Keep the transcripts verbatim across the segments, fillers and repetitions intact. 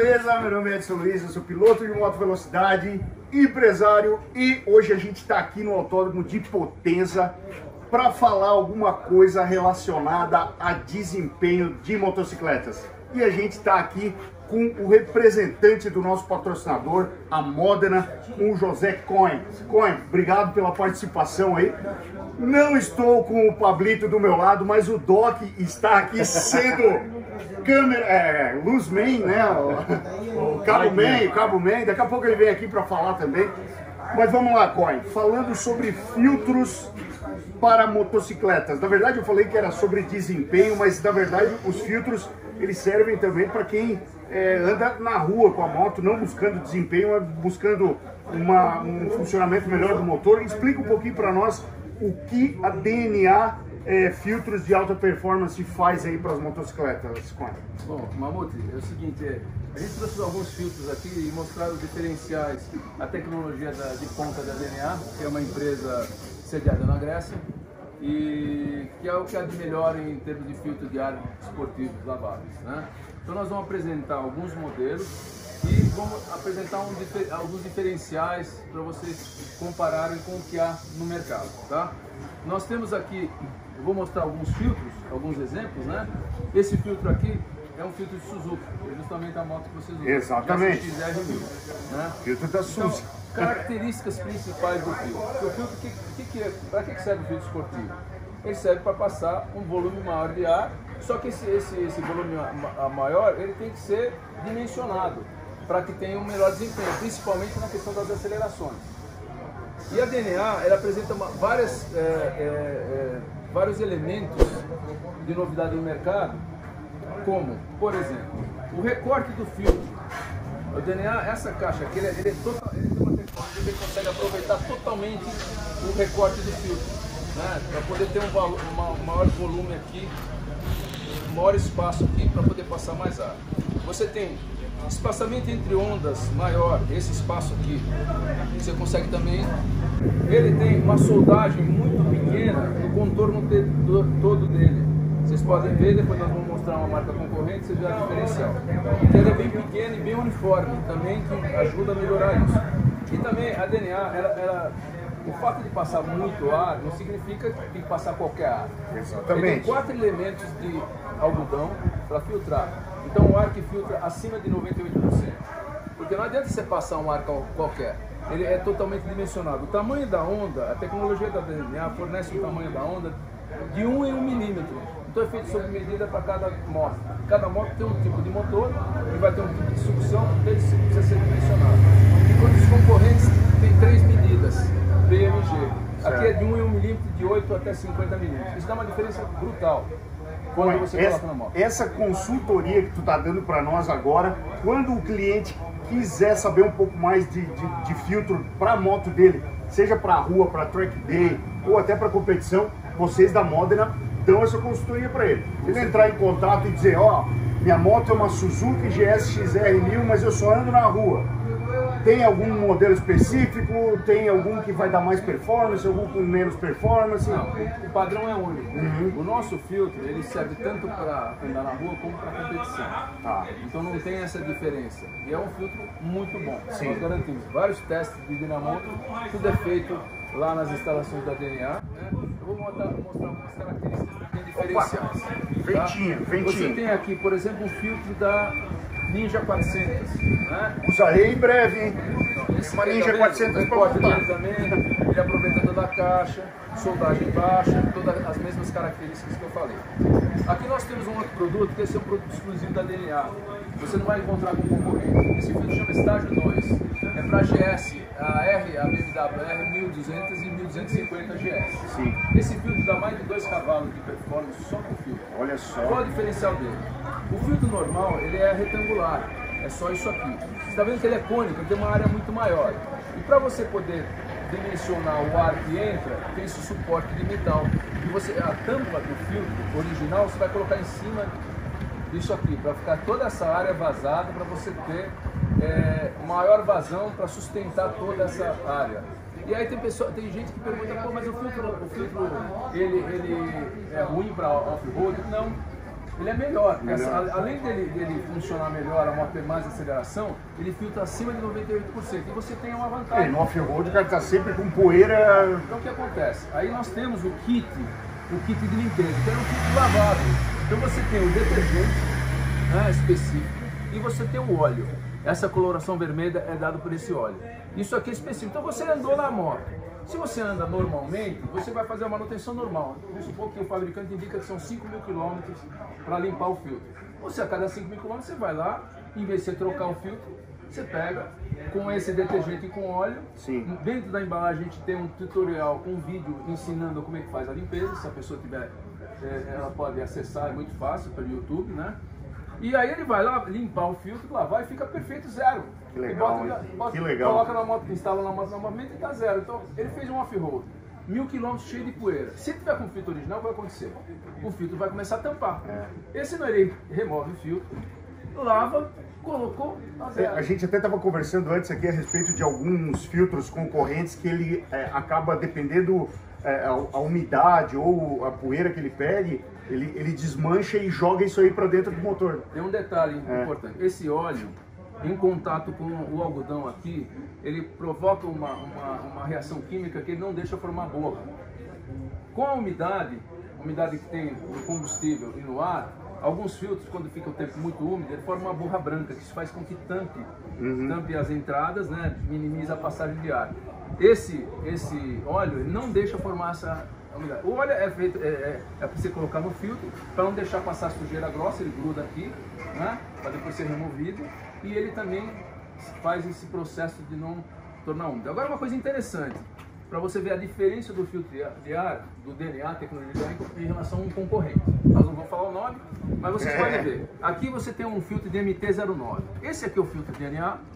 Beleza? Meu nome é Edson Luiz, eu sou piloto de moto velocidade, empresário e hoje a gente está aqui no Autódromo de Potenza para falar alguma coisa relacionada a desempenho de motocicletas. E a gente está aqui com o representante do nosso patrocinador, a Modena, com o José Cohen. Cohen, obrigado pela participação aí. Não estou com o Pablito do meu lado, mas o Doc está aqui sendo câmera, é, luzman, né? O, o cabo man, o cabo man. Daqui a pouco ele vem aqui para falar também. Mas vamos lá, Cohen, falando sobre filtros para motocicletas. Na verdade, eu falei que era sobre desempenho, mas na verdade os filtros eles servem também para quem é, anda na rua com a moto, não buscando desempenho, mas buscando uma, um funcionamento melhor do motor. Explica um pouquinho para nós o que a D N A é, filtros de alta performance faz aí para as motocicletas, Cohen. Bom, Mamute, é o seguinte, é, a gente trouxe alguns filtros aqui e mostrar os diferenciais, a tecnologia da, de ponta da D N A, que é uma empresa sediada na Grécia, e que é o que há de melhor em termos de filtro de ar esportivos laváveis, né? Então nós vamos apresentar alguns modelos e vamos apresentar um, alguns diferenciais para vocês compararem com o que há no mercado, tá? Nós temos aqui, eu vou mostrar alguns filtros, alguns exemplos, né? Esse filtro aqui é um filtro de Suzuki, é justamente a moto que vocês usam. Exatamente. Já se quiser, né? Filtro da Suzuki. Então, características principais do filtro. O filtro, que, que, que é, para que serve o filtro esportivo? Ele serve para passar um volume maior de ar, só que esse, esse, esse volume maior ele tem que ser dimensionado para que tenha um melhor desempenho, principalmente na questão das acelerações. E a D N A ela apresenta uma, várias, é, é, é, vários elementos de novidade no mercado, como, por exemplo, o recorte do filtro. O D N A, essa caixa aqui, ele, ele, é total, ele tem uma tecnologia que ele consegue aproveitar totalmente o recorte do filtro, né? Para poder ter um, valor, uma, um maior volume aqui, um maior espaço aqui para poder passar mais ar. Você tem espaçamento entre ondas maior, esse espaço aqui, você consegue também. Ele tem uma soldagem muito pequena no contorno de, do, todo dele. Vocês podem ver, depois nós vamos mostrar uma marca concorrente, você vê a diferencial. Então ele é bem pequeno e bem uniforme, também que ajuda a melhorar isso. E também a D N A, ela, ela, o fato de passar muito ar não significa que tem que passar qualquer ar. Exatamente. Ele tem quatro elementos de algodão para filtrar. Então o ar que filtra acima de noventa e oito por cento. Porque não adianta você passar um ar qualquer. Ele é totalmente dimensionado. O tamanho da onda, a tecnologia da D N A fornece o tamanho da onda de um em um milímetro. Então é feito sob medida para cada moto. Cada moto tem um tipo de motor e vai ter um tipo de sucção, ele precisa ser dimensionado. Enquanto os concorrentes têm três medidas, P M G. Aqui é de um em um milímetro, de oito até cinquenta milímetros. Isso dá uma diferença brutal quando você essa, coloca na moto. Essa consultoria que tu está dando para nós agora, quando o cliente quiser saber um pouco mais de, de, de filtro para a moto dele, seja para a rua, para track day ou até para competição, vocês da Modena dão essa consultoria para ele. Ele entrar em contato e dizer, ó, oh, minha moto é uma Suzuki G S X R mil, mas eu só ando na rua. Tem algum modelo específico? Tem algum que vai dar mais performance, algum com menos performance? Não, o padrão é único. Uhum. O nosso filtro, ele serve tanto para andar na rua como para competição. Tá. Então não tem essa diferença. E é um filtro muito bom. Sim. Nós garantimos vários testes de dinamoto, tudo é feito lá nas instalações da D N A. Né? Eu vou mostrar, mostrar algumas características que tem diferenciais. Ventinho, tá? ventinho. Você tem aqui, por exemplo, um filtro da Ninja quatrocentos. Né? Usarei em breve, hein? Então, esse Uma Ninja também, quatrocentos o para recorte montar. dele também, ele aproveita toda a caixa, soldagem baixa, todas as mesmas características que eu falei. Aqui nós temos um outro produto, que esse é um produto exclusivo da D N A. Você não vai encontrar com concorrente. Esse filtro chama Estágio dois. É para G S, a R, a B M W R mil e duzentos e mil duzentos e cinquenta G S. Sim. Esse filtro dá mais de dois cavalos de performance só com o filtro. Olha só. Qual é o diferencial dele? O filtro normal, ele é retangular. É só isso aqui. Você está vendo que ele é cônico, ele tem uma área muito maior. E para você poder dimensionar o ar que entra, tem esse suporte de metal. E você, a tampa do filtro original, você vai colocar em cima disso aqui, para ficar toda essa área vazada, para você ter é, maior vazão para sustentar toda essa área. E aí tem, pessoa, tem gente que pergunta, pô, mas o filtro, o filtro ele, ele é ruim para off-road? Não. ele é melhor. Essa, além dele, dele funcionar melhor, a moto ter mais aceleração, ele filtra acima de noventa e oito por cento. E você tem uma vantagem. É, no off-road o cara está sempre com poeira. Então o que acontece? Aí nós temos o kit, o kit de limpeza, que é um kit lavável. Então você tem o detergente, né, específico, e você tem o óleo. Essa coloração vermelha é dada por esse óleo. Isso aqui é específico. Então você andou na moto. Se você anda normalmente, você vai fazer a manutenção normal. Vamos supor que o fabricante indica que são cinco mil quilômetros para limpar o filtro. Você, a cada cinco mil quilômetros, você vai lá, em vez de você trocar o filtro, você pega com esse detergente e com óleo. Sim. Dentro da embalagem a gente tem um tutorial, um vídeo ensinando como é que faz a limpeza. Se a pessoa tiver, ela pode acessar, é muito fácil pelo YouTube, né? E aí ele vai lá limpar o filtro, lavar e fica perfeito, zero. Que legal, bota, bota, que legal. Coloca na moto, instala na moto novamente e tá zero. Então ele fez um off-road, mil quilômetros cheio de poeira. Se tiver com o filtro original, o que vai acontecer? O filtro vai começar a tampar. É. Esse não, ele remove o filtro, lava, colocou, tá zero. É, a gente até estava conversando antes aqui a respeito de alguns filtros concorrentes que ele é, acaba dependendo é, a, a umidade ou a poeira que ele pegue, ele, ele desmancha e joga isso aí para dentro do motor. Tem um detalhe é. importante, esse óleo em contato com o algodão aqui, ele provoca uma, uma, uma reação química que ele não deixa formar borra. Com a umidade, a umidade que tem no combustível e no ar, alguns filtros, quando fica o tempo muito úmido, ele forma uma borra branca, que isso faz com que tampe, uhum. tampe as entradas, né, minimiza a passagem de ar. Esse, esse óleo ele não deixa formar essa umidade. O óleo é feito, é, é, é para você colocar no filtro, para não deixar passar a sujeira grossa, ele gruda aqui, né, para depois ser removido, e ele também faz esse processo de não tornar úmido. Agora uma coisa interessante, para você ver a diferença do filtro de ar, do D N A, tecnologia em relação a um concorrente. Nós não vamos falar o nome, mas vocês é. podem ver. Aqui você tem um filtro de M T zero nove. Esse aqui é o filtro de D N A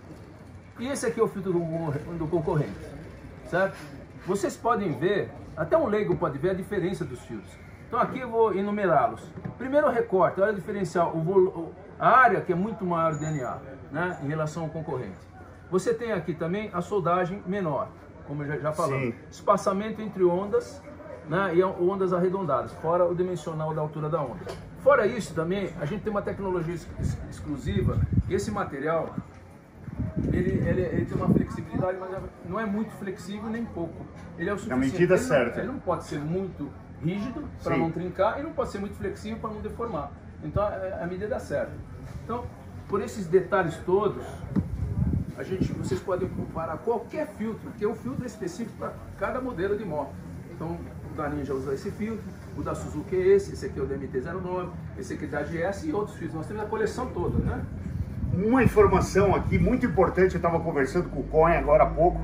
e esse aqui é o filtro do, do concorrente, certo? Vocês podem ver, até um leigo pode ver a diferença dos filtros. Então aqui eu vou enumerá-los. Primeiro recorte, olha o diferencial, o, a área que é muito maior do D N A, né, em relação ao concorrente. Você tem aqui também a soldagem menor, como já, já falamos. Sim. Espaçamento entre ondas, né, e ondas arredondadas, fora o dimensional da altura da onda. Fora isso também, a gente tem uma tecnologia ex exclusiva, esse material, ele, ele, ele tem uma flexibilidade, mas não é muito flexível nem pouco. Ele é o suficiente. Na medida ele certa. Não, ele não pode ser muito rígido para não trincar e não pode ser muito flexível para não deformar. Então a, a medida é certa. Então, por esses detalhes todos, a gente, vocês podem comparar qualquer filtro, que é um filtro específico para cada modelo de moto. Então, o da Ninja usa esse filtro, o da Suzuki é esse, esse aqui é o da M T zero nove, esse aqui é da G S e outros filtros. Nós temos a coleção toda, né? Uma informação aqui muito importante, eu estava conversando com o Cohen agora há pouco.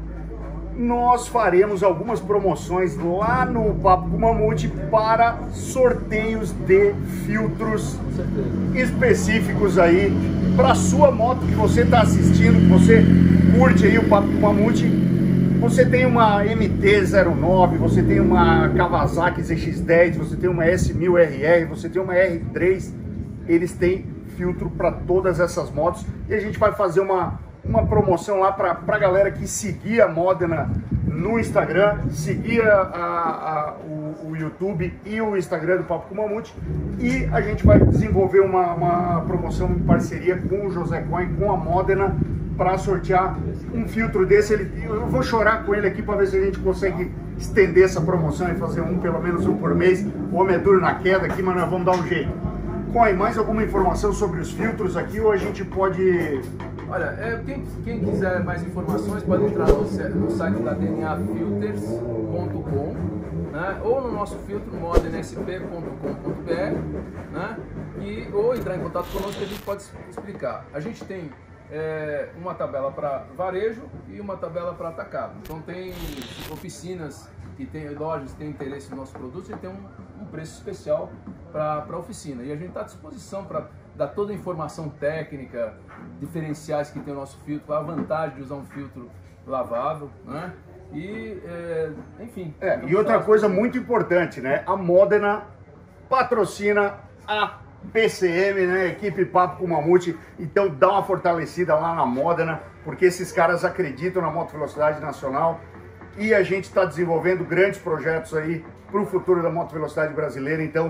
Nós faremos algumas promoções lá no Papo com Mamute para sorteios de filtros específicos aí para a sua moto que você está assistindo, que você curte aí o Papo com Mamute. Você tem uma M T zero nove, você tem uma Kawasaki Z X dez, você tem uma S mil R R, você tem uma R três, eles têm filtro para todas essas motos e a gente vai fazer uma uma promoção lá para a galera que seguir a Modena no Instagram, seguir a, a, o, o YouTube e o Instagram do Papo com Mamute, e a gente vai desenvolver uma, uma promoção em parceria com o José Cohen, com a Modena, para sortear um filtro desse. Ele, eu vou chorar com ele aqui para ver se a gente consegue estender essa promoção e fazer um, pelo menos um por mês. O homem é duro na queda aqui, mas nós vamos dar um jeito. Cohen, mais alguma informação sobre os filtros aqui ou a gente pode... Olha, é, quem, quem quiser mais informações pode entrar no, no site da D N A filters ponto com, né, ou no nosso filtro modena s p ponto com ponto b r, né, e, ou entrar em contato conosco que a gente pode explicar. A gente tem é, uma tabela para varejo e uma tabela para atacado. Então tem oficinas que tem lojas que têm interesse nos nossos produtos e tem um, um preço especial para a oficina. E a gente está à disposição para dar toda a informação técnica, diferenciais que tem o nosso filtro, a vantagem de usar um filtro lavável, né? E, é, enfim. É, e outra coisa muito importante, né? A Modena patrocina a P C M, né? Equipe Papo com Mamute. Então dá uma fortalecida lá na Modena, porque esses caras acreditam na moto velocidade nacional e a gente está desenvolvendo grandes projetos aí para o futuro da moto velocidade brasileira. Então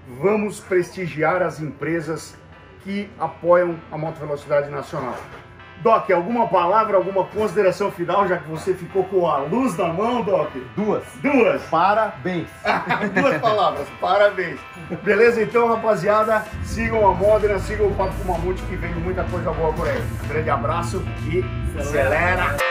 vamos prestigiar as empresas que apoiam a moto velocidade nacional. Doc, alguma palavra, alguma consideração final, já que você ficou com a luz na mão, Doc? Duas. Duas. Parabéns. Duas palavras, parabéns. Beleza? Então, rapaziada, sigam a Modena, sigam o Papo com Mamute, que vem muita coisa boa por aí. Um grande abraço e acelera.